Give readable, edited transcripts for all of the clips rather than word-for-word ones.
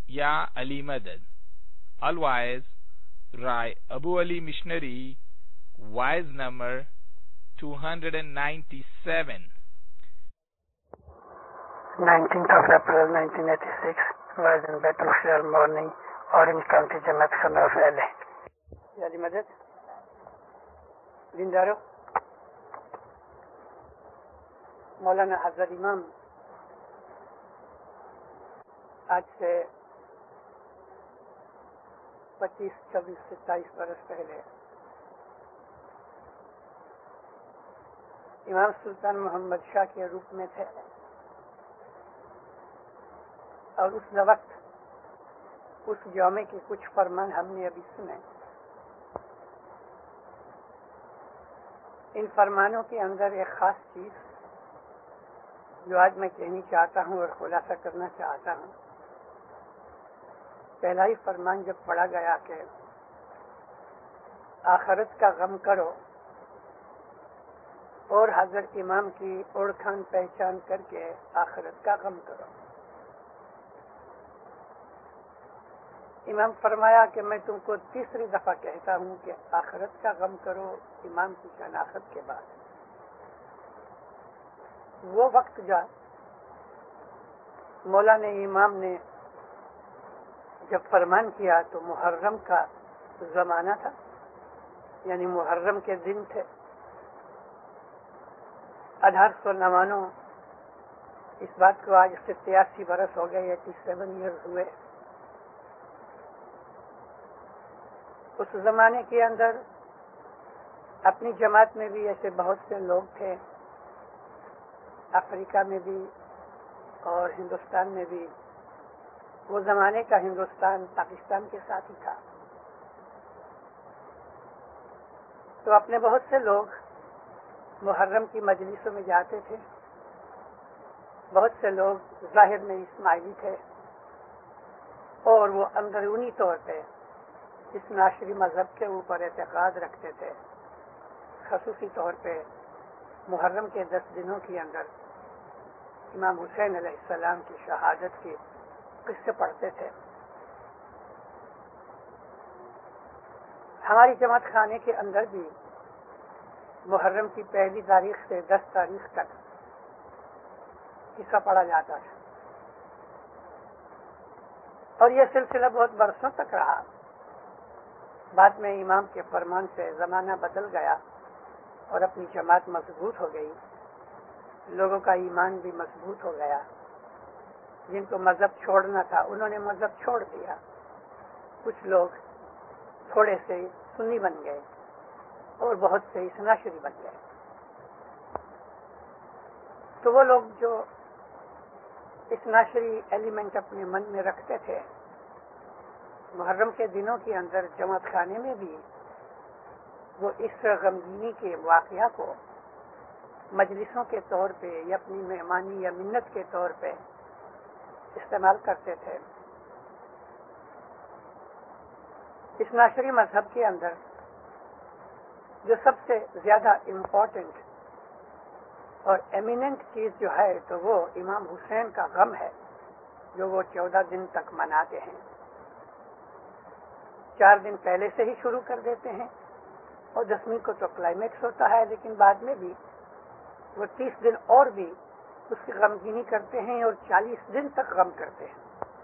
یا علی مدد. Otherwise, write Abu Ali Missionary, wise number 297. 19th of April 1986 was in battlefield morning, Orange County, Jamaat Khana of LA. Ali Madad, Dindaro, مولانا حضرت امام آج سے 25, 26, 27 برس پہلے امام سلطان محمد شاہ کے روپ میں تھے، اور اس وقت اس جامع کے کچھ فرمان ہم نے ابھی سنے. ان فرمانوں کے اندر ایک خاص چیز جو آج میں کہنی چاہتا ہوں اور خلاصہ کرنا چاہتا ہوں. پہلا ہی فرمان جب پڑھا گیا کہ آخرت کا غم کرو اور حضرت امام کی اوڑکھان پہچان کر کے آخرت کا غم کرو. امام فرمایا کہ میں تم کو تیسری دفعہ کہتا ہوں کہ آخرت کا غم کرو امام کی شناخت کے بعد. وہ وقت جا مولانا امام نے جب فرمان کیا تو محرم کا زمانہ تھا، یعنی محرم کے دن تھے. 1899 اس بات کو آج سے 83 برس ہو گئے، 87 ایئرز ہوئے. اس زمانے کے اندر اپنی جماعت میں بھی ایسے بہت سے لوگ تھے، افریقہ میں بھی اور ہندوستان میں بھی. وہ زمانے کا ہندوستان پاکستان کے ساتھ ہی تھا. تو اپنے بہت سے لوگ محرم کی مجلسوں میں جاتے تھے. بہت سے لوگ ظاہر میں اسماعیلی تھے اور وہ اندرونی طور پہ اس ناشری مذہب کے اوپر اعتقاد رکھتے تھے. خصوصی طور پہ محرم کے 10 دنوں کے اندر امام حسین علیہ السلام کی شہادت کے قصے پڑھتے تھے. ہماری جماعت خانے کے اندر بھی محرم کی پہلی تاریخ سے 10 تاریخ تک قصہ پڑھا جاتا تھا، اور یہ سلسلہ بہت برسوں تک رہا. بعد میں امام کے فرمان سے زمانہ بدل گیا اور اپنی جماعت مضبوط ہو گئی. لوگوں کا ایمان بھی مضبوط ہو گیا. جن کو مذہب چھوڑنا تھا انہوں نے مذہب چھوڑ دیا. کچھ لوگ تھوڑے سے سنی بن گئے اور بہت سے اثناشری بن گئے. تو وہ لوگ جو اثناشری ایلیمنٹ اپنے من میں رکھتے تھے، محرم کے دنوں کے اندر جماعت خانے میں بھی وہ اس غمگینی کے واقعہ کو مجلسوں کے طور پہ یا اپنی مہمانی یا منت کے طور پہ استعمال کرتے تھے. اس ناشری مذہب کے اندر جو سب سے زیادہ امپورٹنٹ اور ایمیننٹ چیز جو ہے تو وہ امام حسین کا غم ہے، جو وہ 14 دن تک مناتے ہیں. 4 دن پہلے سے ہی شروع کر دیتے ہیں اور 10ویں کو تو کلائمیکس ہوتا ہے، لیکن بعد میں بھی وہ 30 دن اور بھی اس کی غمگینی کرتے ہیں اور 40 دن تک غم کرتے ہیں.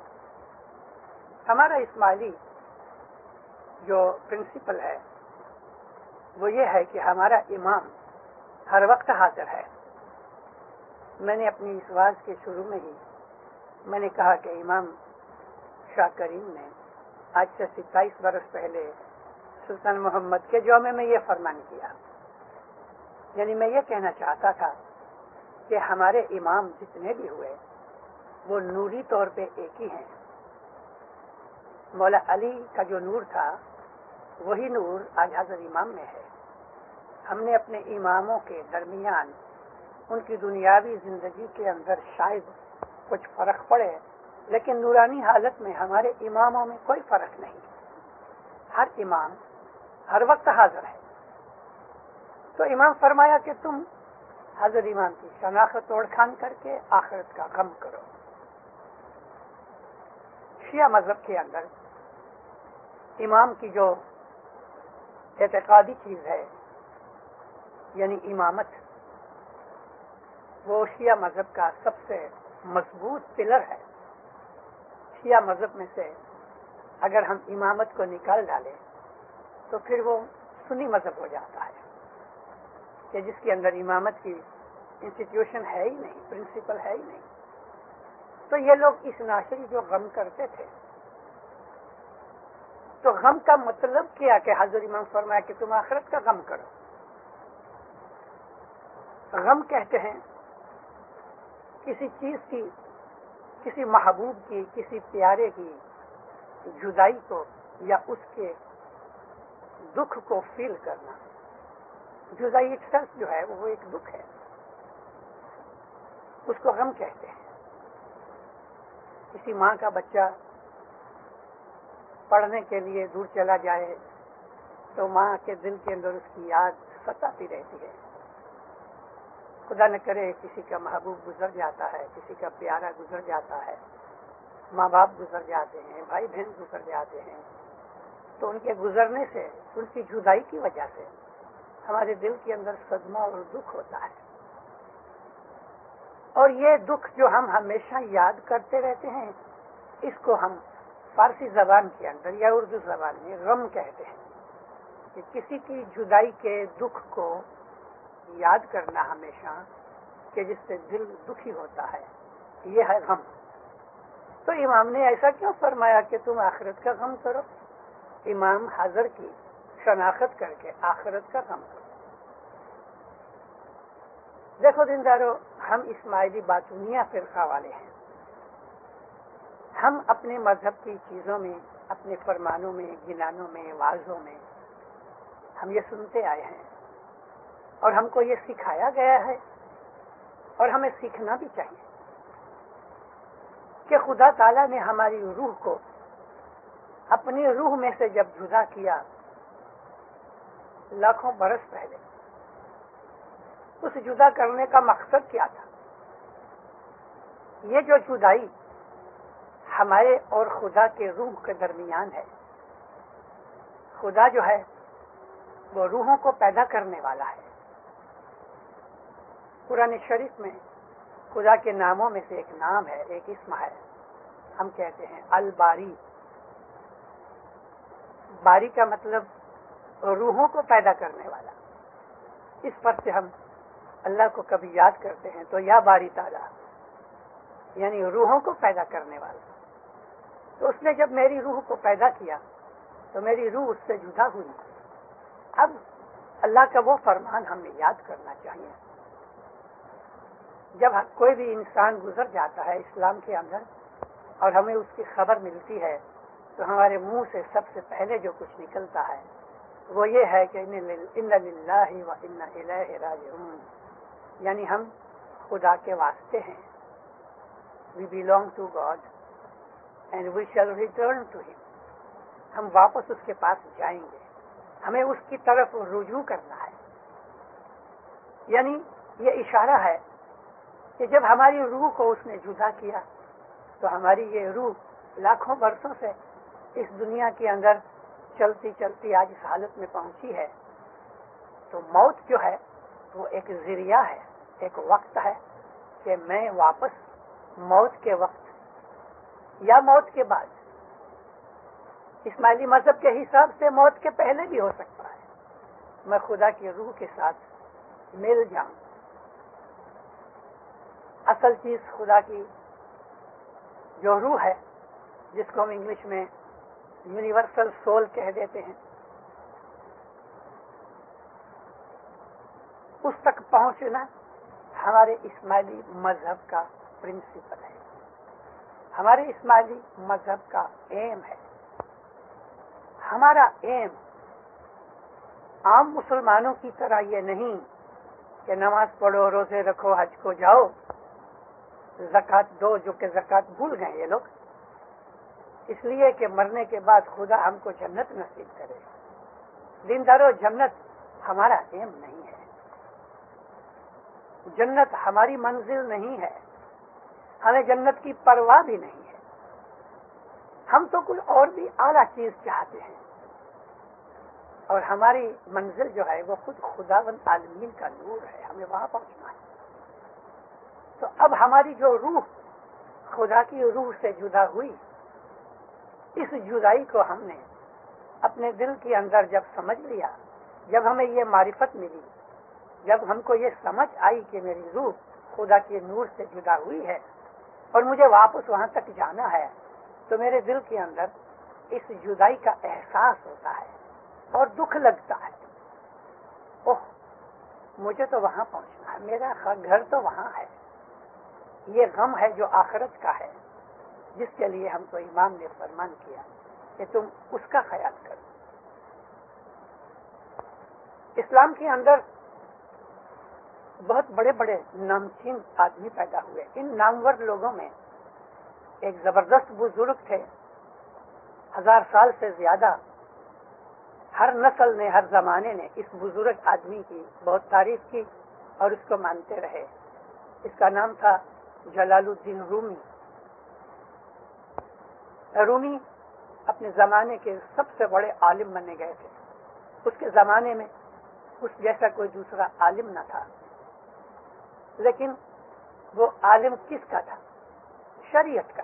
ہمارا اسماعیلی جو پرنسپل ہے وہ یہ ہے کہ ہمارا امام ہر وقت حاضر ہے. میں نے اپنی اس واز کے شروع میں ہی میں نے کہا کہ امام شاہ کریم نے آج سے 27 برس پہلے سلطان محمد کے جومے میں یہ فرمان کیا. یعنی میں یہ کہنا چاہتا تھا کہ ہمارے امام جتنے بھی ہوئے وہ نوری طور پہ ایک ہی ہیں. مولا علی کا جو نور تھا وہی نور آج حضرت امام میں ہے. ہم نے اپنے اماموں کے درمیان ان کی دنیاوی زندگی کے اندر شاید کچھ فرق پڑے، لیکن نورانی حالت میں ہمارے اماموں میں کوئی فرق نہیں. ہر امام ہر وقت حاضر ہے. تو امام فرمایا کہ تم حضرت امام کی شناخت اوڑکھان کر کے آخرت کا غم کرو. شیعہ مذہب کے اندر امام کی جو اعتقادی چیز ہے یعنی امامت، وہ شیعہ مذہب کا سب سے مضبوط پلر ہے. شیعہ مذہب میں سے اگر ہم امامت کو نکال ڈالیں تو پھر وہ سنی مذہب ہو جاتا ہے کہ جس کے اندر امامت کی انسٹیٹیوشن ہے ہی نہیں، پرنسپل ہے ہی نہیں. تو یہ لوگ اس ناشری جو غم کرتے تھے، تو غم کا مطلب کیا کہ حضرت امام فرمایا کہ تم آخرت کا غم کرو. غم کہتے ہیں کسی چیز کی، کسی محبوب کی، کسی پیارے کی جدائی کو یا اس کے دکھ کو فیل کرنا. جدائی اٹسیلف جو ہے وہ ایک دکھ ہے، اس کو غم کہتے ہیں. کسی ماں کا بچہ پڑھنے کے لیے دور چلا جائے تو ماں کے دل کے اندر اس کی یاد ستاتی رہتی ہے. خدا نہ کرے کسی کا محبوب گزر جاتا ہے، کسی کا پیارا گزر جاتا ہے، ماں باپ گزر جاتے ہیں، بھائی بہن گزر جاتے ہیں، تو ان کے گزرنے سے، ان کی جدائی کی وجہ سے ہمارے دل کے اندر صدمہ اور دکھ ہوتا ہے. اور یہ دکھ جو ہم ہمیشہ یاد کرتے رہتے ہیں، اس کو ہم فارسی زبان کے اندر یا اردو زبان میں غم کہتے ہیں. کہ کسی کی جدائی کے دکھ کو یاد کرنا ہمیشہ، کہ جس سے دل دکھی ہوتا ہے، یہ ہے غم. تو امام نے ایسا کیوں فرمایا کہ تم آخرت کا غم کرو؟ امام حضر کی شناخت کر کے آخرت کا غم کرو. دیکھو دیندارو، ہم اسماعیلی باطونیہ فرقہ والے ہیں. ہم اپنے مذہب کی چیزوں میں، اپنے فرمانوں میں، گنانوں میں، واعظوں میں ہم یہ سنتے آئے ہیں، اور ہم کو یہ سکھایا گیا ہے، اور ہمیں سیکھنا بھی چاہیے کہ خدا تعالیٰ نے ہماری روح کو اپنی روح میں سے جب جدا کیا لاکھوں برس پہلے، اس جدا کرنے کا مقصد کیا تھا؟ یہ جو جدائی ہمارے اور خدا کے روح کے درمیان ہے، خدا جو ہے وہ روحوں کو پیدا کرنے والا ہے. قرآن شریف میں خدا کے ناموں میں سے ایک نام ہے، ایک اسم ہے، ہم کہتے ہیں الباری. باری کا مطلب روحوں کو پیدا کرنے والا. اس پر سے ہم اللہ کو کبھی یاد کرتے ہیں تو یا باری تعالیٰ، یعنی روحوں کو پیدا کرنے والا. تو اس نے جب میری روح کو پیدا کیا تو میری روح اس سے جدا ہوئی. اب اللہ کا وہ فرمان ہمیں یاد کرنا چاہیے. جب کوئی بھی انسان گزر جاتا ہے اسلام کے اندر اور ہمیں اس کی خبر ملتی ہے تو ہمارے منہ سے سب سے پہلے جو کچھ نکلتا ہے وہ یہ ہے کہ ان للہ و انا الیہ راجعون، یعنی ہم خدا کے واسطے ہیں. We belong to God and we shall return to him. ہم واپس اس کے پاس جائیں گے، ہمیں اس کی طرف رجوع کرنا ہے. یعنی یہ اشارہ ہے کہ جب ہماری روح کو اس نے جدا کیا تو ہماری یہ روح لاکھوں برسوں سے اس دنیا کے اندر چلتی چلتی آج اس حالت میں پہنچی ہے. تو موت جو ہے وہ ایک ذریعہ ہے، ایک وقت ہے کہ میں واپس موت کے وقت یا موت کے بعد، اسماعیلی مذہب کے حساب سے موت کے پہلے بھی ہو سکتا ہے، میں خدا کی روح کے ساتھ مل جاؤں. اصل چیز خدا کی جو روح ہے، جس کو ہم انگلش میں یونیورسل سول کہہ دیتے ہیں، اس تک پہنچنا ہمارے اسماعیلی مذہب کا پرنسپل ہے، ہمارے اسماعیلی مذہب کا ایم ہے. ہمارا ایم عام مسلمانوں کی طرح یہ نہیں کہ نماز پڑھو، روزے رکھو، حج کو جاؤ، زکوٰۃ دو، جو کہ زکوٰۃ بھول گئے یہ لوگ، اس لیے کہ مرنے کے بعد خدا ہم کو جنت نصیب کرے. دیندارو، جنت ہمارا ایم نہیں ہے، جنت ہماری منزل نہیں ہے، ہمیں جنت کی پرواہ بھی نہیں ہے. ہم تو کوئی اور بھی اعلیٰ چیز چاہتے ہیں، اور ہماری منزل جو ہے وہ خود خداوند عالمین کا نور ہے، ہمیں وہاں پہنچنا ہے۔ تو اب ہماری جو روح خدا کی روح سے جدا ہوئی، اس جدائی کو ہم نے اپنے دل کے اندر جب سمجھ لیا، جب ہمیں یہ معرفت ملی، جب ہم کو یہ سمجھ آئی کہ میری روح خدا کے نور سے جدا ہوئی ہے اور مجھے واپس وہاں تک جانا ہے، تو میرے دل کے اندر اس جدائی کا احساس ہوتا ہے اور دکھ لگتا ہے۔ اوہ، مجھے تو وہاں پہنچنا ہے، میرا گھر تو وہاں ہے۔ یہ غم ہے جو آخرت کا ہے، جس کے لیے ہم کو امام نے فرمان کیا کہ تم اس کا خیال کرو۔ اسلام کے اندر بہت بڑے بڑے نامچین آدمی پیدا ہوئے۔ ان نامور لوگوں میں ایک زبردست بزرگ تھے، 1000 سال سے زیادہ ہر نسل نے، ہر زمانے نے اس بزرگ آدمی کی بہت تعریف کی اور اس کو مانتے رہے۔ اس کا نام تھا جلال الدین رومی۔ رومی اپنے زمانے کے سب سے بڑے عالم مانے گئے تھے۔ اس کے زمانے میں اس جیسا کوئی دوسرا عالم نہ تھا، لیکن وہ عالم کس کا تھا؟ شریعت کا۔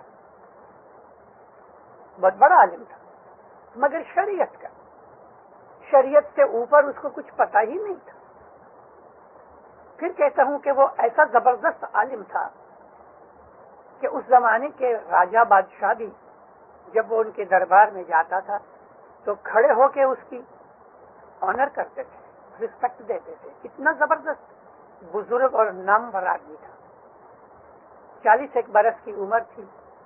بہت بڑا عالم تھا، مگر شریعت کا۔ شریعت سے اوپر اس کو کچھ پتہ ہی نہیں تھا۔ پھر کہتا ہوں کہ وہ ایسا زبردست عالم تھا کہ اس زمانے کے راجہ بادشاہ بھی جب وہ ان کے دربار میں جاتا تھا تو کھڑے ہو کے اس کی آنر کرتے تھے، رسپیکٹ دیتے تھے۔ اتنا زبردست بزرگ اور نامور آدمی تھا۔ 41 برس کی عمر تھی۔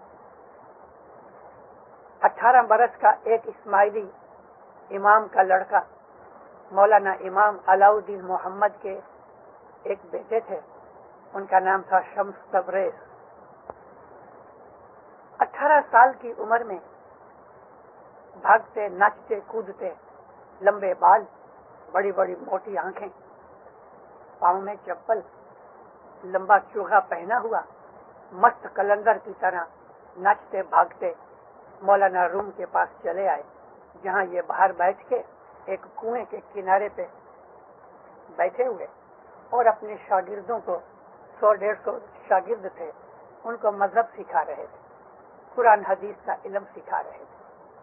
18 برس کا ایک اسماعیلی امام کا لڑکا، مولانا امام علاؤدین محمد کے ایک بیٹے تھے، ان کا نام تھا شمس تبریز۔ 18 سال کی عمر میں بھاگتے، ناچتے، کودتے، لمبے بال، بڑی بڑی موٹی آنکھیں، پاؤں میں چپل، لمبا چوغا پہنا ہوا، مست کلندر کی طرح ناچتے بھاگتے مولانا روم کے پاس چلے آئے، جہاں یہ باہر بیٹھ کے ایک کنویں کے کنارے پہ بیٹھے ہوئے اور اپنے شاگردوں کو، 100-150 شاگرد تھے، ان کو مذہب سکھا رہے تھے، قرآن حدیث کا علم سکھا رہے تھے۔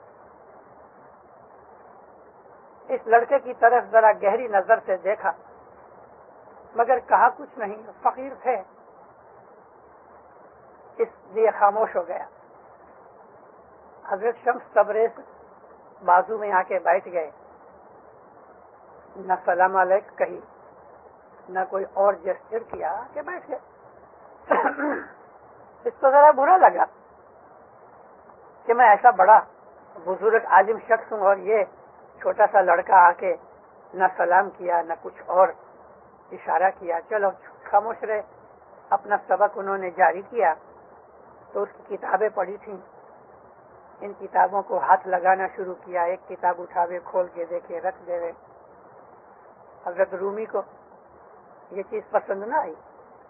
اس لڑکے کی طرف ذرا گہری نظر سے دیکھا، مگر کہا کچھ نہیں، فقیر تھے، اس لیے خاموش ہو گیا۔ حضرت شمس تبریز بازو میں آ کے بیٹھ گئے، نہ سلام علیک کہی، نہ کوئی اور جسچر کیا، کہ بیٹھ گئے۔ اس کو ذرا برا لگا کہ میں ایسا بڑا بزرگ عالم شخص ہوں اور یہ چھوٹا سا لڑکا آ کے نہ سلام کیا نہ کچھ اور اشارہ کیا۔ چلو خاموش رہے۔ اپنا سبق انہوں نے جاری کیا تو اس کی کتابیں پڑھی تھیں، ان کتابوں کو ہاتھ لگانا شروع کیا، ایک کتاب اٹھاوے، کھول کے دیکھے، رکھ دے۔ حضرت رومی کو یہ چیز پسند نہ آئی،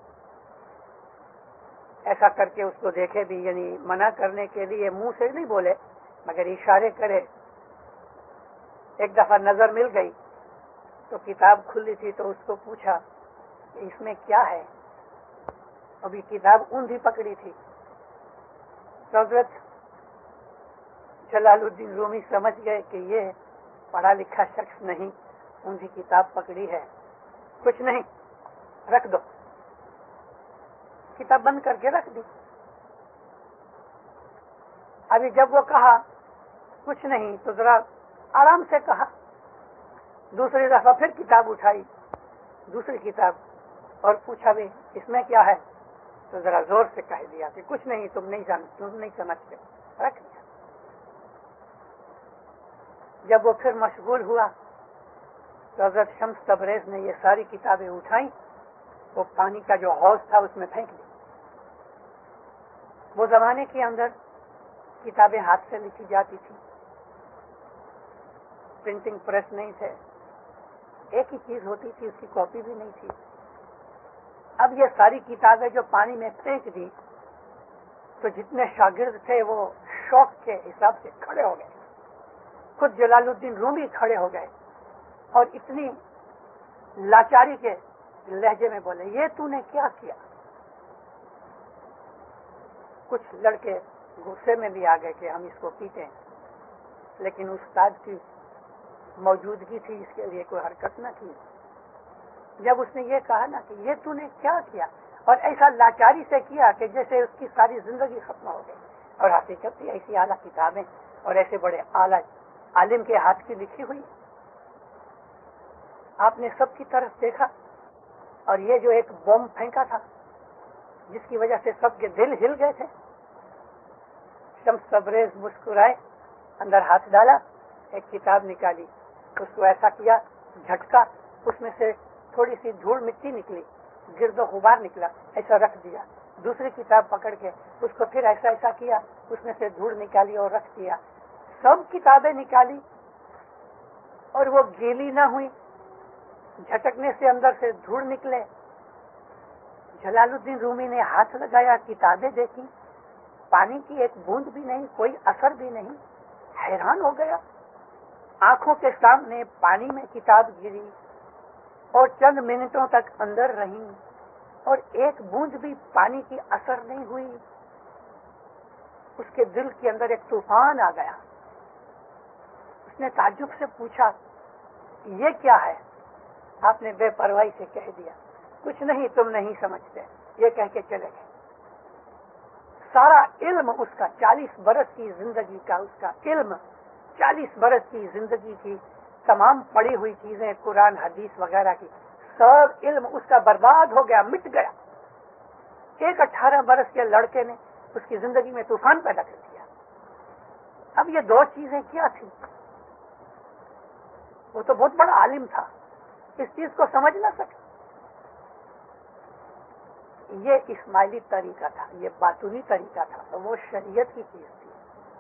ایسا کر کے اس کو دیکھے بھی، یعنی منع کرنے کے لیے منہ سے نہیں بولے مگر اشارے کرے۔ ایک دفعہ نظر مل گئی تو کتاب کھلی تھی تو اس کو پوچھا کہ اس میں کیا ہے؟ ابھی کتاب اوندھی پکڑی تھی۔ تو حضرت جلال الدین رومی سمجھ گئے کہ یہ پڑھا لکھا شخص نہیں، اوندھی کتاب پکڑی ہے، کچھ نہیں، رکھ دو۔ کتاب بند کر کے رکھ دی۔ ابھی جب وہ کہا کچھ نہیں تو ذرا آرام سے کہا، دوسری دفعہ پھر کتاب اٹھائی، دوسری کتاب، اور پوچھا بھی اس میں کیا ہے؟ تو ذرا زور سے کہہ دیا کہ کچھ نہیں، تم نہیں سمجھتے، رکھ دیا۔ جب وہ پھر مشغول ہوا تو حضرت شمس تبریز نے یہ ساری کتابیں اٹھائیں، وہ پانی کا جو حوض تھا اس میں پھینک دی۔ وہ زمانے کے اندر کتابیں ہاتھ سے لکھی جاتی تھی، پرنٹنگ پریس نہیں تھے، ایک ہی چیز ہوتی تھی، اس کی کاپی بھی نہیں تھی۔ اب یہ ساری کتابیں جو پانی میں پھینک دی تو جتنے شاگرد تھے وہ شوق کے حساب سے کھڑے ہو گئے. خود جلال الدین رومی کھڑے ہو گئے اور اتنی لاچاری کے لہجے میں بولے, یہ تو نے کیا کیا؟ کچھ لڑکے غصے میں بھی آ گئے کہ ہم اس کو پیتے ہیں, لیکن استاد کی موجودگی تھی, اس کے لیے کوئی حرکت نہ کی. جب اس نے یہ کہا نا کہ یہ تو نے کیا کیا, اور ایسا لاچاری سے کیا کہ جیسے اس کی ساری زندگی ختم ہو گئی. اور حقیقت تھی ایسی اعلیٰ کتابیں اور ایسے بڑے اعلیٰ عالم کے ہاتھ کی لکھی ہوئی. آپ نے سب کی طرف دیکھا, اور یہ جو ایک بم پھینکا تھا جس کی وجہ سے سب کے دل ہل گئے تھے, شمس تبریز مسکرائے, اندر ہاتھ ڈالا, ایک کتاب نکالی, اس کو ایسا کیا جھٹکا, اس میں سے تھوڑی سی دھول مٹی نکلی, گرد و غبار نکلا, ایسا رکھ دیا. دوسری کتاب پکڑ کے اس کو پھر ایسا ایسا کیا, اس میں سے دھول نکالی اور رکھ دیا. سب کتابیں نکالی اور وہ گیلی نہ ہوئی, جھٹکنے سے اندر سے دھول نکلے. جلال الدین رومی نے ہاتھ لگایا, کتابیں دیکھی, پانی کی ایک بوند بھی نہیں, کوئی اثر بھی نہیں. حیران ہو گیا. آنکھوں کے سامنے پانی میں کتاب گری اور چند منٹوں تک اندر رہی, اور ایک بوند بھی پانی کی اثر نہیں ہوئی. اس کے دل کے اندر ایک طوفان آ گیا. اس نے تعجب سے پوچھا, یہ کیا ہے؟ آپ نے بے پرواہی سے کہہ دیا, کچھ نہیں, تم نہیں سمجھتے. یہ کہہ کے چلے گئے. سارا علم اس کا, 40 برس کی زندگی کا اس کا علم, 40 برس کی زندگی کی تمام پڑھی ہوئی چیزیں, قرآن حدیث وغیرہ کی, سب علم اس کا برباد ہو گیا, مٹ گیا. ایک 18 برس کے لڑکے نے اس کی زندگی میں طوفان پیدا کر دیا. اب یہ دو چیزیں کیا تھی؟ وہ تو بہت بڑا عالم تھا, اس چیز کو سمجھ نہ سکے. یہ اسماعیلی طریقہ تھا, یہ باطنی طریقہ تھا, وہ شریعت کی چیز تھی.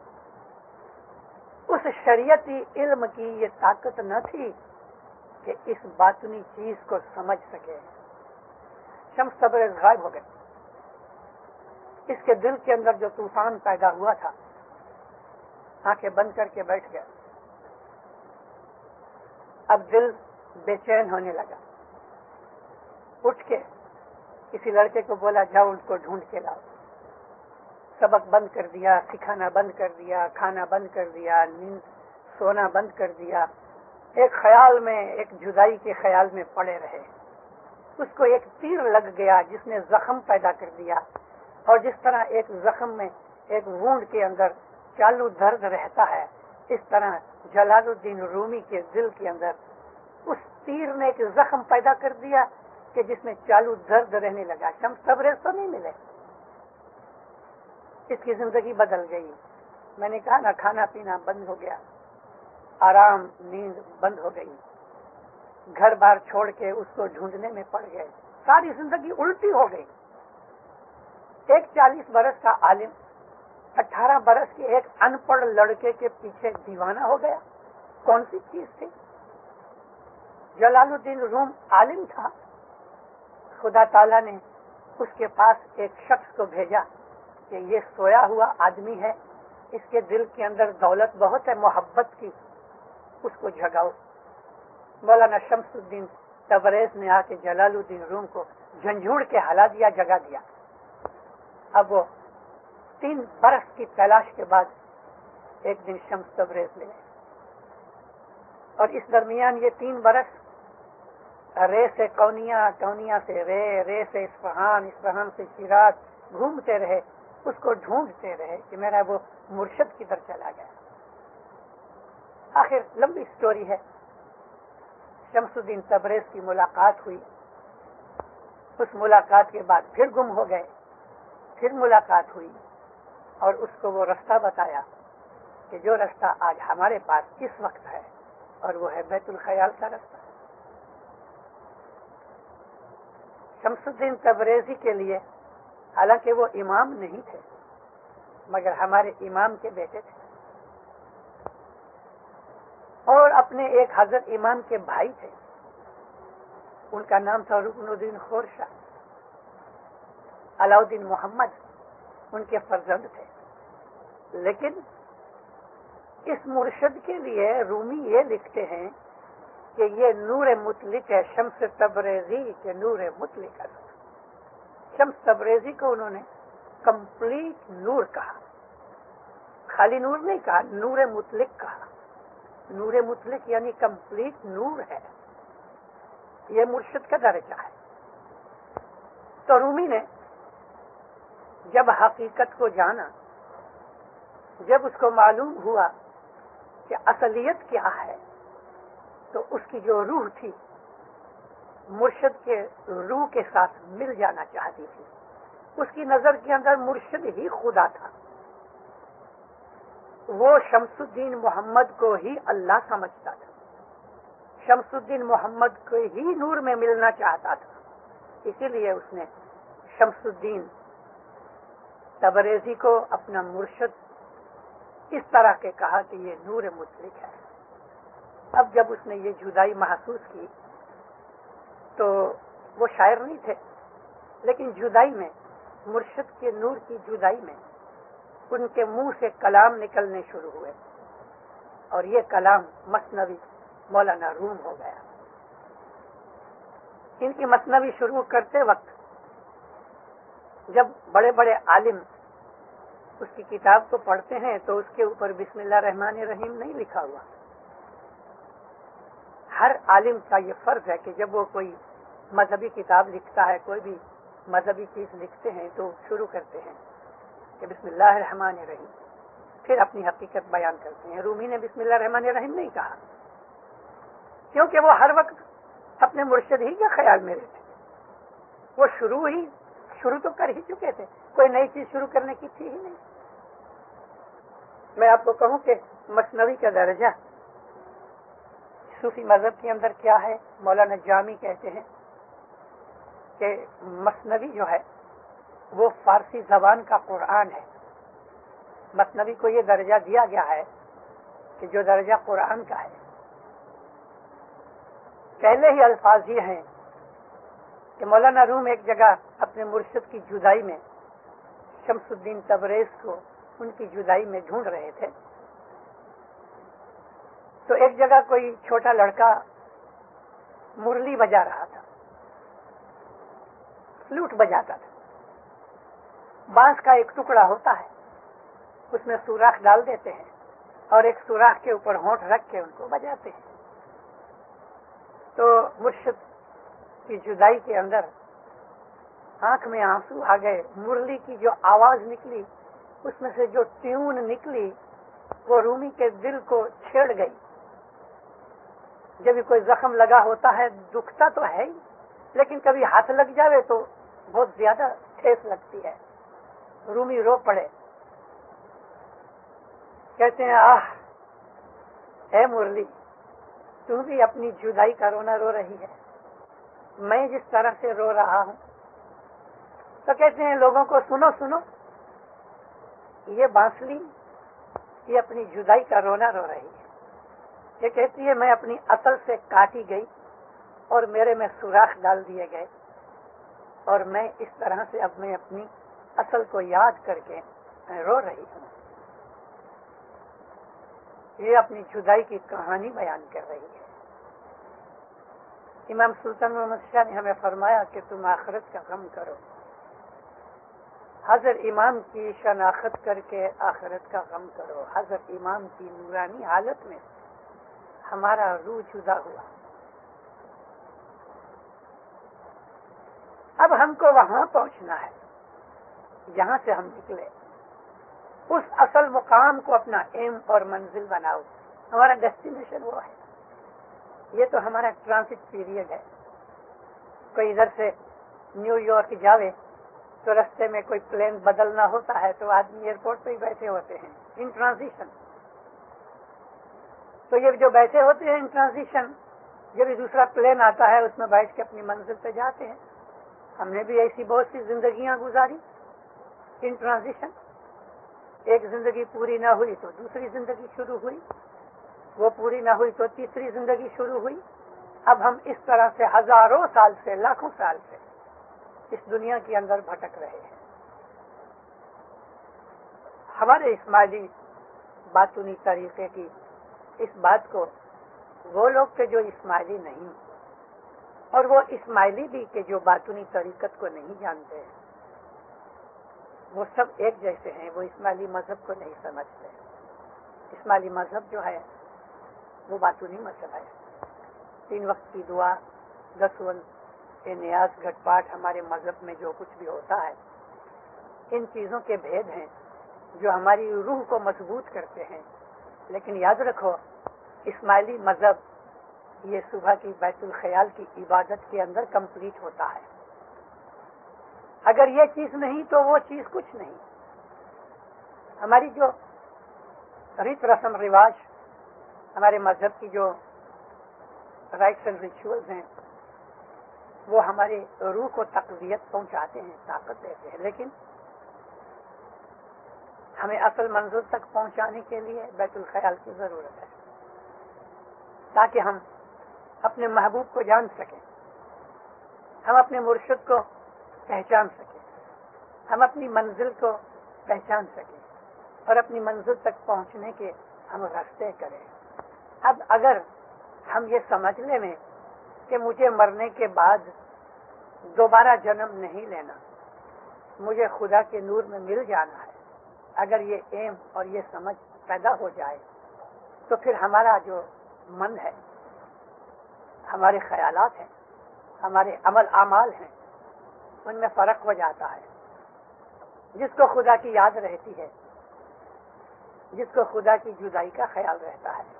اس شریعتی علم کی یہ طاقت نہ تھی کہ اس باطنی چیز کو سمجھ سکے. شمس تبریز غائب ہو گئے. اس کے دل کے اندر جو طوفان پیدا ہوا تھا, آنکھیں بند کر کے بیٹھ گیا. اب دل بے چین ہونے لگا. اٹھ کے کسی لڑکے کو بولا, جاؤ ان کو ڈھونڈ کے لاؤ. سبق بند کر دیا, سکھانا بند کر دیا, کھانا بند کر دیا, نیند سونا بند کر دیا. ایک خیال میں, ایک جدائی کے خیال میں پڑے رہے. اس کو ایک تیر لگ گیا جس نے زخم پیدا کر دیا, اور جس طرح ایک زخم میں, ایک وونڈ کے اندر چالو درد رہتا ہے, اس طرح جلال الدین رومی کے دل کے اندر اس تیر نے ایک زخم پیدا کر دیا کہ جس میں چالو درد رہنے لگا. شمس تبریز تو نہیں ملے. اس کی زندگی بدل گئی. میں نے کہا نا, کھانا پینا بند ہو گیا, آرام نیند بند ہو گئی. گھر بار چھوڑ کے اس کو ڈھونڈنے میں پڑ گئے. ساری زندگی الٹی ہو گئی. ایک 40 برس کا عالم 18 برس کے ایک ان پڑھ لڑکے کے پیچھے دیوانہ ہو گیا. کون سی چیز تھی؟ جلال الدین روم عالم تھا. خدا تعالیٰ نے اس کے پاس ایک شخص کو بھیجا کہ یہ سویا ہوا آدمی ہے, اس کے دل کے اندر دولت بہت ہے, محبت کی, اس کو جگاؤ. مولانا شمس الدین تبریز نے آ کے جلال الدین روم کو جھنجھوڑ کے ہلا دیا, جگا دیا. اب وہ 3 برس کی تلاش کے بعد ایک دن شمس تبریز ملے, اور اس درمیان یہ 3 برس رے سے کونیا, کونیا سے رے سے اصفہان, اصفہان سے شیراز گھومتے رہے, اس کو ڈھونڈتے رہے کہ میرا وہ مرشد کدھر چلا گیا. آخر لمبی سٹوری ہے. شمس الدین تبریز کی ملاقات ہوئی. اس ملاقات کے بعد پھر گم ہو گئے. پھر ملاقات ہوئی اور اس کو وہ رستہ بتایا کہ جو رستہ آج ہمارے پاس اس وقت ہے, اور وہ ہے بیت الخیال کا رستہ. شمس الدین تبریزی کے لیے حالانکہ وہ امام نہیں تھے, مگر ہمارے امام کے بیٹے تھے, اور اپنے ایک حضرت امام کے بھائی تھے. ان کا نام تھا رکن الدین خورشاہ. علاؤدین محمد ان کے فرزند تھے. لیکن اس مرشد کے لیے رومی یہ لکھتے ہیں کہ یہ نور مطلق ہے، شمس تبریزی کے نور مطلق ہے. شمس تبریزی کو انہوں نے کمپلیٹ نور کہا، خالی نور نہیں کہا، نور مطلق کہا. نور مطلق یعنی کمپلیٹ نور ہے، یہ مرشد کا درجہ ہے. تو رومی نے جب حقیقت کو جانا، جب اس کو معلوم ہوا کہ اصلیت کیا ہے، تو اس کی جو روح تھی مرشد کے روح کے ساتھ مل جانا چاہتی تھی. اس کی نظر کے اندر مرشد ہی خدا تھا. وہ شمس الدین محمد کو ہی اللہ سمجھتا تھا، شمس الدین محمد کو ہی نور میں ملنا چاہتا تھا. اسی لیے اس نے شمس الدین تبریزی کو اپنا مرشد اس طرح کے کہا کہ یہ نور مطلق ہے. اب جب اس نے یہ جدائی محسوس کی تو وہ شاعر نہیں تھے، لیکن جدائی میں، مرشد کے نور کی جدائی میں ان کے منہ سے کلام نکلنے شروع ہوئے، اور یہ کلام مثنوی مولانا روم ہو گیا. ان کی مثنوی شروع کرتے وقت جب بڑے بڑے عالم اس کی کتاب کو پڑھتے ہیں تو اس کے اوپر بسم اللہ الرحمن الرحیم نہیں لکھا ہوا. ہر عالم کا یہ فرض ہے کہ جب وہ کوئی مذہبی کتاب لکھتا ہے، کوئی بھی مذہبی چیز لکھتے ہیں تو شروع کرتے ہیں کہ بسم اللہ الرحمن الرحیم، پھر اپنی حقیقت بیان کرتے ہیں. رومی نے بسم اللہ الرحمن الرحیم نہیں کہا، کیونکہ وہ ہر وقت اپنے مرشد ہی کے خیال میں رہتے. وہ شروع تو کر ہی چکے تھے، کوئی نئی چیز شروع کرنے کی تھی ہی نہیں. میں آپ کو کہوں کہ مثنوی کا درجہ صوفی مذہب کے اندر کیا ہے. مولانا جامی کہتے ہیں کہ مثنوی جو ہے وہ فارسی زبان کا قرآن ہے. مثنوی کو یہ درجہ دیا گیا ہے کہ جو درجہ قرآن کا ہے. پہلے ہی الفاظ یہ ہیں کہ مولانا روم ایک جگہ اپنے مرشد کی جدائی میں شمس الدین تبریز کو ان کی جدائی میں ڈھونڈ رہے تھے. تو ایک جگہ کوئی چھوٹا لڑکا مرلی بجا رہا تھا، فلوٹ بجاتا تھا. بانس کا ایک ٹکڑا ہوتا ہے، اس میں سوراخ ڈال دیتے ہیں اور ایک سوراخ کے اوپر ہونٹ رکھ کے ان کو بجاتے ہیں. تو مرشد کی جدائی کے اندر آنکھ میں آنسو آ گئے. مرلی کی جو آواز نکلی، اس میں سے جو ٹیون نکلی وہ رومی کے دل کو چھیڑ گئی. جب کوئی زخم لگا ہوتا ہے دکھتا تو ہے ہی، لیکن کبھی ہاتھ لگ جاوے تو بہت زیادہ ٹھیس لگتی ہے. رومی رو پڑے، کہتے ہیں آہ اے مرلی، تو بھی اپنی جدائی کا رونا رو رہی ہے، میں جس طرح سے رو رہا ہوں. تو کہتے ہیں لوگوں کو سنو سنو، یہ بانسلی یہ اپنی جدائی کا رونا رو رہی ہے. یہ کہتی ہے میں اپنی عقل سے کاٹی گئی اور میرے میں سوراخ ڈال دیے گئے، اور میں اس طرح سے اب میں اپنی اصل کو یاد کر کے رو رہی ہوں. یہ اپنی جدائی کی کہانی بیان کر رہی ہے. امام سلطان محمد شاہ نے ہمیں فرمایا کہ تم آخرت کا غم کرو. حضرت امام کی شناخت کر کے آخرت کا غم کرو. حضرت امام کی نورانی حالت میں ہمارا روح جدا ہوا. اب ہم کو وہاں پہنچنا ہے جہاں سے ہم نکلے. اس اصل مقام کو اپنا ایم اور منزل بناؤ. ہمارا ڈیسٹینیشن وہ ہے. یہ تو ہمارا ٹرانزٹ پیریڈ ہے. کوئی ادھر سے نیو یارک جاوے تو رستے میں کوئی پلین بدلنا ہوتا ہے تو آدمی ایئرپورٹ پہ ہی بیٹھے ہوتے ہیں ان ٹرانزیشن. تو یہ جو بیٹھے ہوتے ہیں ان ٹرانزیشن، جب بھی دوسرا پلین آتا ہے اس میں بیٹھ کے اپنی منزل پہ جاتے ہیں. ہم نے بھی ایسی بہت سی زندگیاں گزاری ان ٹرانزیشن. ایک زندگی پوری نہ ہوئی تو دوسری زندگی شروع ہوئی، وہ پوری نہ ہوئی تو تیسری زندگی شروع ہوئی. اب ہم اس طرح سے ہزاروں سال سے، لاکھوں سال سے اس دنیا کے اندر بھٹک رہے ہیں. ہمارے اسماعیلی باطنی طریقے کی اس بات کو وہ لوگ کہ جو اسماعیلی نہیں، اور وہ اسماعیلی بھی کہ جو باطنی طریقت کو نہیں جانتے ہیں، وہ سب ایک جیسے ہیں، وہ اسماعیلی مذہب کو نہیں سمجھتے۔ اسماعیلی مذہب جو ہے وہ باطنی مذہب ہے۔ 3 وقت کی دعا، 10 وقت نیاز، گھٹ پاٹ، ہمارے مذہب میں جو کچھ بھی ہوتا ہے، ان چیزوں کے بھید ہیں جو ہماری روح کو مضبوط کرتے ہیں۔ لیکن یاد رکھو، اسماعیلی مذہب یہ صبح کی بیت الخیال کی عبادت کے اندر کمپلیٹ ہوتا ہے۔ اگر یہ چیز نہیں تو وہ چیز کچھ نہیں۔ ہماری جو ریت رسم رواج، ہمارے مذہب کی جو رائٹس اینڈ ریچولز ہیں، وہ ہمارے روح کو تقویت پہنچاتے ہیں، طاقت دیتے ہیں، لیکن ہمیں اصل منزل تک پہنچانے کے لیے بیت الخیال کی ضرورت ہے، تاکہ ہم اپنے محبوب کو جان سکیں، ہم اپنے مرشد کو پہچان سکیں، ہم اپنی منزل کو پہچان سکیں اور اپنی منزل تک پہنچنے کے ہم راستے کریں۔ اب اگر ہم یہ سمجھ لیں کہ مجھے مرنے کے بعد دوبارہ جنم نہیں لینا، مجھے خدا کے نور میں مل جانا ہے، اگر یہ ایم اور یہ سمجھ پیدا ہو جائے تو پھر ہمارا جو من ہے، ہمارے خیالات ہیں، ہمارے عمل اعمال ہیں، ان میں فرق ہو جاتا ہے۔ جس کو خدا کی یاد رہتی ہے، جس کو خدا کی جدائی کا خیال رہتا ہے،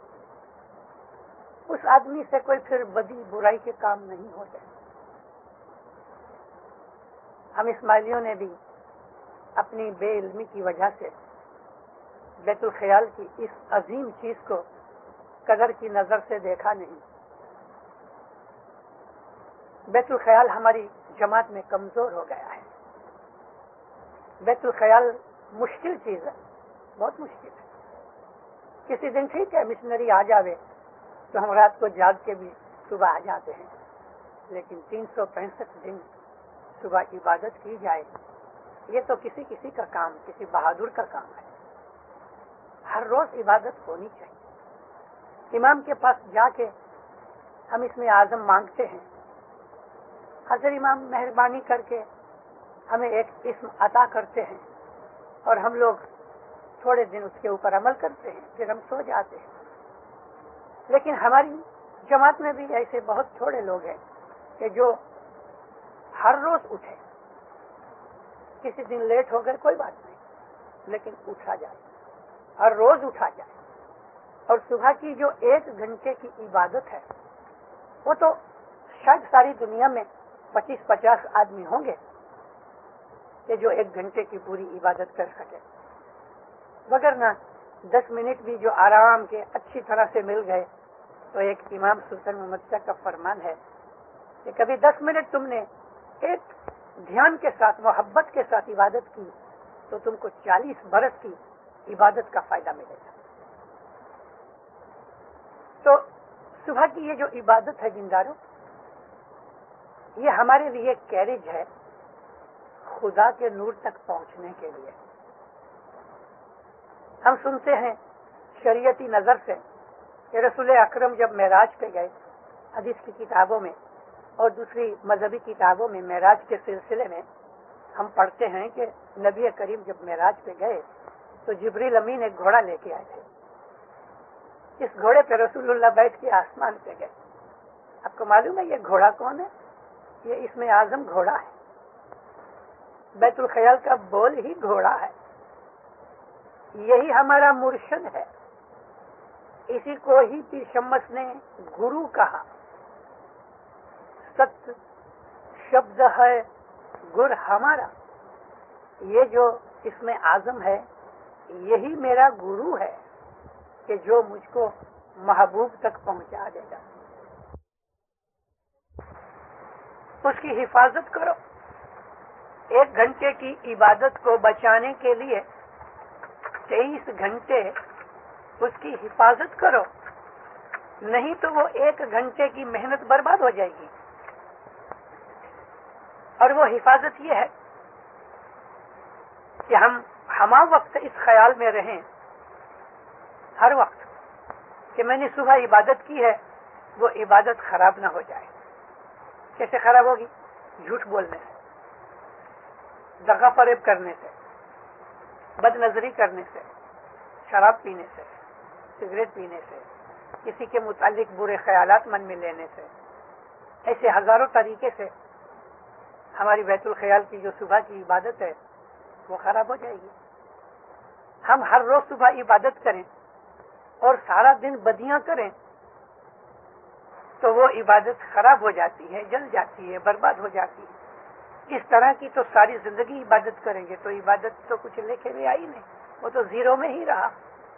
اس آدمی سے کوئی پھر بدی برائی کے کام نہیں ہوتے۔ ہم اسماعیلیوں نے بھی اپنی بے علمی کی وجہ سے بیت الخیال کی اس عظیم چیز کو قدر کی نظر سے دیکھا نہیں۔ بیت الخیال ہماری جماعت میں کمزور ہو گیا ہے۔ بیت الخیال مشکل چیز ہے، بہت مشکل ہے۔ کسی دن ٹھیک ہے مشنری آ جاوے تو ہم رات کو جاگ کے بھی صبح آ جاتے ہیں، لیکن 365 دن صبح عبادت کی جائے، یہ تو کسی کسی کا کام، کسی بہادر کا کام ہے۔ ہر روز عبادت ہونی چاہیے۔ امام کے پاس جا کے ہم اس میں اعظم مانگتے ہیں، حضرت امام مہربانی کر کے ہمیں ایک اسم عطا کرتے ہیں، اور ہم لوگ تھوڑے دن اس کے اوپر عمل کرتے ہیں، پھر ہم سو جاتے ہیں۔ لیکن ہماری جماعت میں بھی ایسے بہت تھوڑے لوگ ہیں کہ جو ہر روز اٹھے۔ کسی دن لیٹ ہو گئے کوئی بات نہیں، لیکن اٹھا جائے، ہر روز اٹھا جائے۔ اور صبح کی جو 1 گھنٹے کی عبادت ہے، وہ تو شاید ساری دنیا میں 25-50 آدمی ہوں گے کہ جو 1 گھنٹے کی پوری عبادت کر سکے، وگرنہ 10 منٹ بھی جو آرام کے اچھی طرح سے مل گئے تو ایک امام سلطان محمد شاہ کا فرمان ہے کہ کبھی 10 منٹ تم نے ایک دھیان کے ساتھ، محبت کے ساتھ عبادت کی تو تم کو 40 برس کی عبادت کا فائدہ ملے گا۔ تو صبح کی یہ جو عبادت ہے جنداروں، یہ ہمارے لیے کیریج ہے خدا کے نور تک پہنچنے کے لیے۔ ہم سنتے ہیں شریعتی نظر سے کہ رسول اکرم جب معراج پہ گئے، حدیث کی کتابوں میں اور دوسری مذہبی کتابوں میں معراج کے سلسلے میں ہم پڑھتے ہیں کہ نبی کریم جب معراج پہ گئے تو جبریل امین ایک گھوڑا لے کے آئے تھے۔ اس گھوڑے پہ رسول اللہ بیٹھ کے آسمان پہ گئے۔ آپ کو معلوم ہے یہ گھوڑا کون ہے؟ یہ اسم اعظم گھوڑا ہے۔ بیت الخیال کا بول ہی گھوڑا ہے۔ یہی ہمارا مرشد ہے، اسی کو ہی پیر شمس نے گرو کہا۔ ست شبد ہے گر ہمارا، یہ جو اسم اعظم ہے یہی میرا گرو ہے کہ جو مجھ کو محبوب تک پہنچا دے گا۔ اس کی حفاظت کرو۔ 1 گھنٹے کی عبادت کو بچانے کے لیے 23 گھنٹے اس کی حفاظت کرو، نہیں تو وہ 1 گھنٹے کی محنت برباد ہو جائے گی۔ اور وہ حفاظت یہ ہے کہ ہم ہما وقت اس خیال میں رہیں ہر وقت کہ میں نے صبح عبادت کی ہے، وہ عبادت خراب نہ ہو جائے۔ کیسے خراب ہوگی؟ جھوٹ بولنے سے، دغا فریب کرنے سے، بد نظری کرنے سے، شراب پینے سے، سگریٹ پینے سے، کسی کے متعلق برے خیالات من میں لینے سے، ایسے ہزاروں طریقے سے ہماری بیت الخیال کی جو صبح کی عبادت ہے وہ خراب ہو جائے گی۔ ہم ہر روز صبح عبادت کریں اور سارا دن بدیاں کریں تو وہ عبادت خراب ہو جاتی ہے، جل جاتی ہے، برباد ہو جاتی ہے۔ اس طرح کی تو ساری زندگی عبادت کریں گے تو عبادت تو کچھ لے کے لے آئی نہیں، وہ تو زیرو میں ہی رہا۔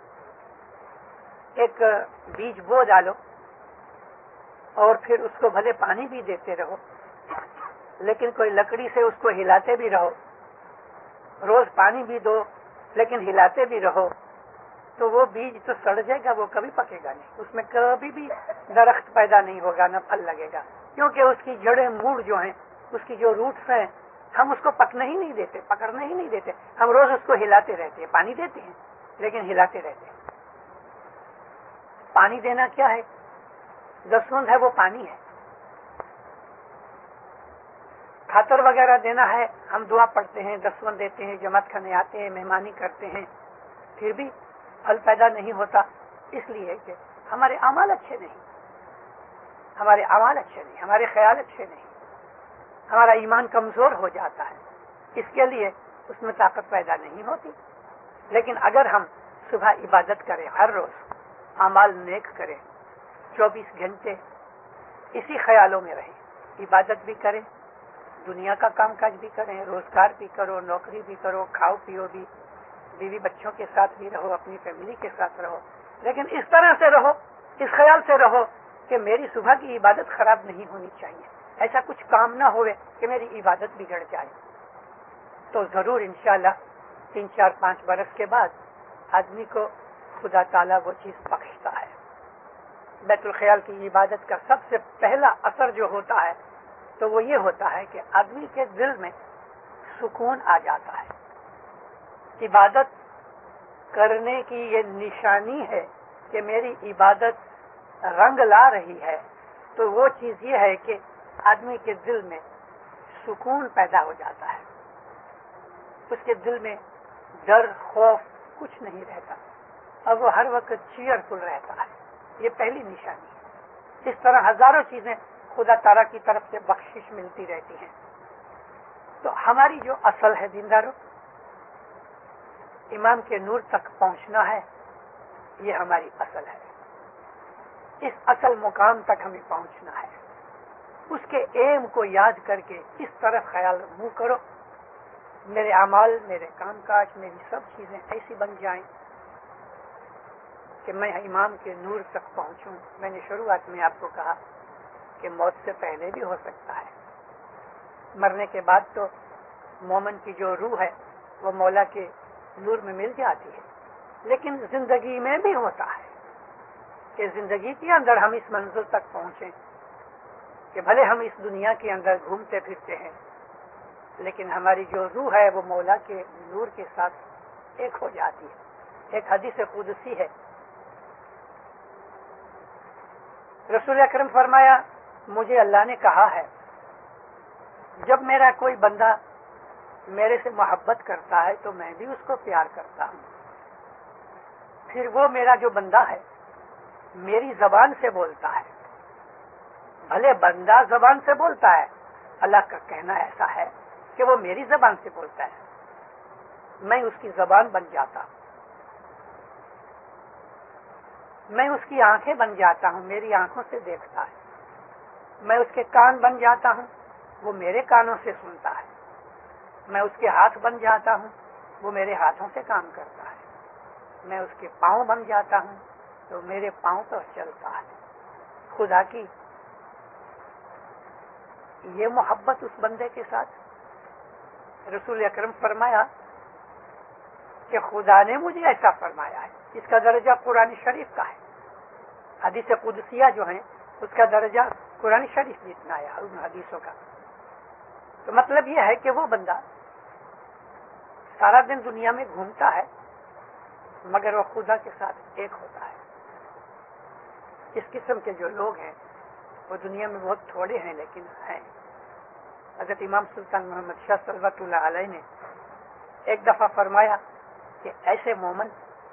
ایک بیج بو ڈالو اور پھر اس کو بھلے پانی بھی دیتے رہو، لیکن کوئی لکڑی سے اس کو ہلاتے بھی رہو، روز پانی بھی دو لیکن ہلاتے بھی رہو، تو وہ بیج تو سڑ جائے گا، وہ کبھی پکے گا نہیں، اس میں کبھی بھی درخت پیدا نہیں ہوگا، نہ پھل لگے گا، کیونکہ اس کی جڑیں موڑ جو ہیں، اس کی جو روٹس ہیں، ہم اس کو پکنے ہی نہیں دیتے، پکڑنے ہی نہیں دیتے، ہم روز اس کو ہلاتے رہتے ہیں، پانی دیتے ہیں لیکن ہلاتے رہتے ہیں۔ پانی دینا کیا ہے؟ دسمند ہے وہ پانی ہے۔ کھاتر وغیرہ دینا ہے، ہم دعا پڑھتے ہیں، دسمند دیتے ہیں، جماعت کھانے آتے ہیں، مہمانی کرتے ہیں، پھر بھی پھل پیدا نہیں ہوتا، اس لیے کہ ہمارے اعمال اچھے نہیں، ہمارے اعمال اچھے نہیں، ہمارے خیال اچھے نہیں، ہمارا ایمان کمزور ہو جاتا ہے، اس کے لیے اس میں طاقت پیدا نہیں ہوتی۔ لیکن اگر ہم صبح عبادت کریں، ہر روز اعمال نیک کریں، 24 گھنٹے اسی خیالوں میں رہیں، عبادت بھی کریں، دنیا کا کام کاج بھی کریں، روزگار بھی کرو، نوکری بھی کرو، کھاؤ پیو بھی، بیوی بچوں کے ساتھ بھی رہو، اپنی فیملی کے ساتھ رہو، لیکن اس طرح سے رہو، اس خیال سے رہو کہ میری صبح کی عبادت خراب نہیں ہونی چاہیے، ایسا کچھ کام نہ ہوئے کہ میری عبادت بگڑ جائے۔ تو ضرور انشاءاللہ 3 4 5 برس کے بعد آدمی کو خدا تعالیٰ وہ چیز بخشتا ہے۔ بیت الخیال کی عبادت کا سب سے پہلا اثر جو ہوتا ہے تو وہ یہ ہوتا ہے کہ آدمی کے دل میں سکون آ جاتا ہے۔ عبادت کرنے کی یہ نشانی ہے کہ میری عبادت رنگ لا رہی ہے، تو وہ چیز یہ ہے کہ آدمی کے دل میں سکون پیدا ہو جاتا ہے، اس کے دل میں ڈر خوف کچھ نہیں رہتا، اب وہ ہر وقت چیئرفل رہتا ہے، یہ پہلی نشانی ہے۔ اس طرح ہزاروں چیزیں خدا تعالیٰ کی طرف سے بخشش ملتی رہتی ہیں۔ تو ہماری جو اصل ہے دینداروں، امام کے نور تک پہنچنا ہے، یہ ہماری اصل ہے۔ اس اصل مقام تک ہمیں پہنچنا ہے، اس کے ایم کو یاد کر کے اس طرف خیال منہ کرو، میرے اعمال، میرے کام کاج، میری سب چیزیں ایسی بن جائیں کہ میں امام کے نور تک پہنچوں۔ میں نے شروعات میں آپ کو کہا کہ موت سے پہلے بھی ہو سکتا ہے، مرنے کے بعد تو مومن کی جو روح ہے وہ مولا کے نور میں مل جاتی ہے، لیکن زندگی میں بھی ہوتا ہے کہ زندگی کے اندر ہم اس منزل تک پہنچیں کہ بھلے ہم اس دنیا کے اندر گھومتے پھرتے ہیں، لیکن ہماری جو روح ہے وہ مولا کے نور کے ساتھ ایک ہو جاتی ہے۔ ایک حدیث قدسی ہے، رسول اکرم فرمایا، مجھے اللہ نے کہا ہے جب میرا کوئی بندہ میرے سے محبت کرتا ہے تو میں بھی اس کو پیار کرتا ہوں، پھر وہ میرا جو بندہ ہے میری زبان سے بولتا ہے، بھلے بندہ زبان سے بولتا ہے، اللہ کا کہنا ایسا ہے کہ وہ میری زبان سے بولتا ہے، میں اس کی زبان بن جاتا ہوں، میں اس کی آنکھیں بن جاتا ہوں، میری آنکھوں سے دیکھتا ہے، میں اس کے کان بن جاتا ہوں، وہ میرے کانوں سے سنتا ہے، میں اس کے ہاتھ بن جاتا ہوں، وہ میرے ہاتھوں سے کام کرتا ہے، میں اس کے پاؤں بن جاتا ہوں تو میرے پاؤں پر چلتا ہے۔ خدا کی یہ محبت اس بندے کے ساتھ، رسول اکرم فرمایا کہ خدا نے مجھے ایسا فرمایا ہے، اس کا درجہ قرآن شریف کا ہے، حدیث قدسیہ جو ہیں اس کا درجہ قرآن شریف جتنا ہے ان حدیثوں کا۔ تو مطلب یہ ہے کہ وہ بندہ सारा दिन दुनिया में घूमता है मगर वो खुदा के साथ एक होता है। इस किस्म के जो लोग हैं वो दुनिया में बहुत थोड़े हैं, लेकिन हैं। हज़रत इमाम सुल्तान मोहम्मद शाह सल्लल्लाहु अलैहि ने एक दफा फरमाया कि ऐसे मोमन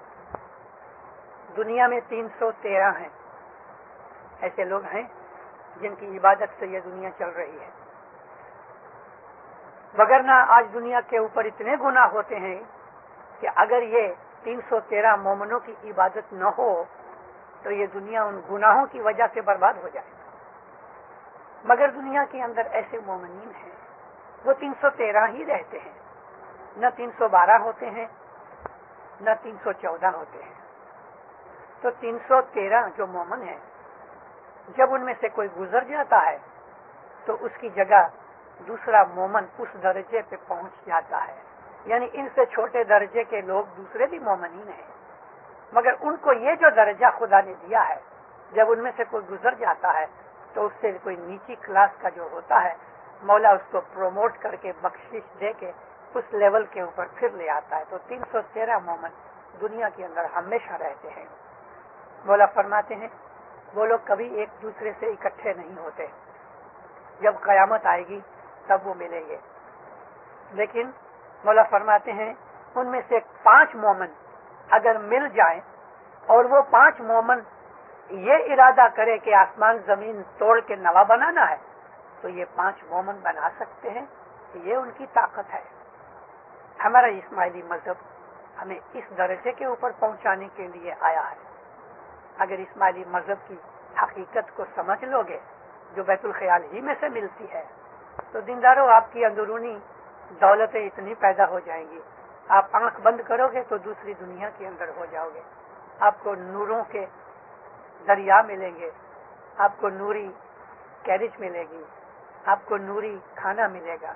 दुनिया में 313 हैं। ऐसे लोग हैं जिनकी इबादत से ये दुनिया चल रही है, वगरना आज दुनिया के ऊपर इतने गुनाह होते हैं कि अगर ये 313 मोमनों की इबादत न हो तो ये दुनिया उन गुनाहों की वजह से बर्बाद हो जाए। मगर दुनिया के अंदर ऐसे मोमिनीन हैं वो 313 ही रहते हैं, न 312 होते हैं न 314 होते हैं। तो 313 जो मोमन है, जब उनमें से कोई गुजर जाता है तो उसकी जगह दूसरा मोमन उस दर्जे पे पहुंच जाता है। यानी इनसे छोटे दर्जे के लोग दूसरे भी मोमिनीन हैं, मगर उनको ये जो दर्जा खुदा ने दिया है, जब उनमें से कोई गुजर जाता है तो उससे कोई नीची क्लास का जो होता है, मौला उसको प्रोमोट करके बख्शिश दे के उस लेवल के ऊपर फिर ले आता है। तो 313 मोमन दुनिया के अंदर हमेशा रहते हैं। मौला फरमाते हैं वो लोग कभी एक दूसरे से इकट्ठे नहीं होते, जब कयामत आएगी तब वो मिलेंगे। लेकिन मौला फरमाते हैं उनमें से 5 मोमन अगर मिल जाएं और वो 5 मोमन ये इरादा करे कि आसमान जमीन तोड़ के नवा बनाना है, तो ये 5 मोमन बना सकते हैं। ये उनकी ताकत है। हमारा इस्माइली मजहब हमें इस दर्जे के ऊपर पहुंचाने के लिए आया है। अगर इस्माइली मजहब की हकीकत को समझ लोगे, जो बैतुल ख्याल ही में से मिलती है, तो दीनदारों आपकी अंदरूनी दौलतें इतनी पैदा हो जाएंगी, आप आंख बंद करोगे तो दूसरी दुनिया के अंदर हो जाओगे। आपको नूरों के दरिया मिलेंगे, आपको नूरी कैरिज मिलेगी, आपको नूरी खाना मिलेगा,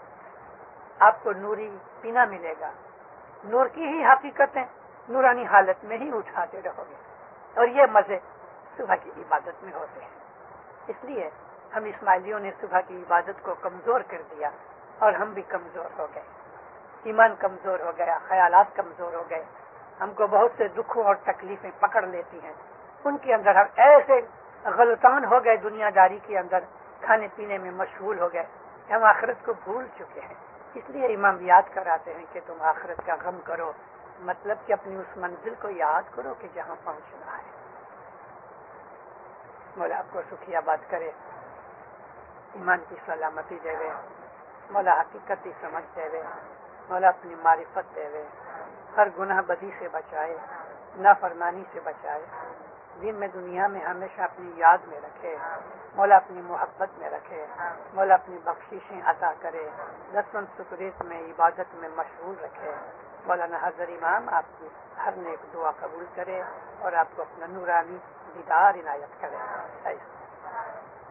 आपको नूरी पीना मिलेगा। नूर की ही हकीकतें नूरानी हालत में ही उठाते रहोगे, और ये मजे सुबह की इबादत में होते हैं। इसलिए हम इस्माइलियों ने सुबह की इबादत को कमजोर कर दिया और हम भी कमजोर हो गए। ईमान कमजोर हो गया, ख्यालात कमजोर हो गए। हमको बहुत से दुखों और तकलीफें पकड़ लेती हैं, उनके अंदर हम ऐसे गलतान हो गए, दुनियादारी के अंदर खाने पीने में मशगूल हो गए, हम आखिरत को भूल चुके हैं। इसलिए इमाम याद कराते हैं कि तुम आखिरत का गम करो, मतलब कि अपनी उस मंजिल को याद करो कि जहां पहुंचना है। मौला आपको सुखियाबाद करे, ईमान की सलामती देवे, मौला हकीकती समझ देवे, मौला अपनी मारिफत देवे, हर गुनाह बदी से बचाए, नाफरमानी से बचाए, दिन में दुनिया में हमेशा अपनी याद में रखे, मौला अपनी मोहब्बत में रखे, मौला अपनी बख्शिशें अता करे, दस्तन शुक्रियत में इबादत में मशगूल रखे। मौलाना हज़र इमाम आपकी हर नेक दुआ कबूल करे और आपको अपना नूरानी दीदार इनायत करे।